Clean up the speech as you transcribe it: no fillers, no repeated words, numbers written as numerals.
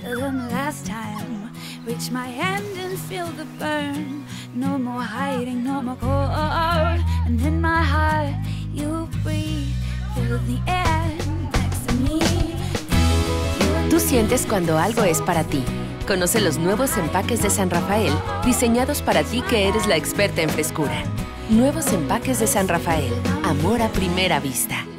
better than the last time. Reach my hand and feel the burn. No more hiding, no more cold. And in my heart, you breathe. Feel the air next to me. Tú sientes cuando algo es para ti. Conoce los nuevos empaques de San Rafael, diseñados para ti que eres la experta en frescura. Nuevos empaques de San Rafael. Amor a primera vista.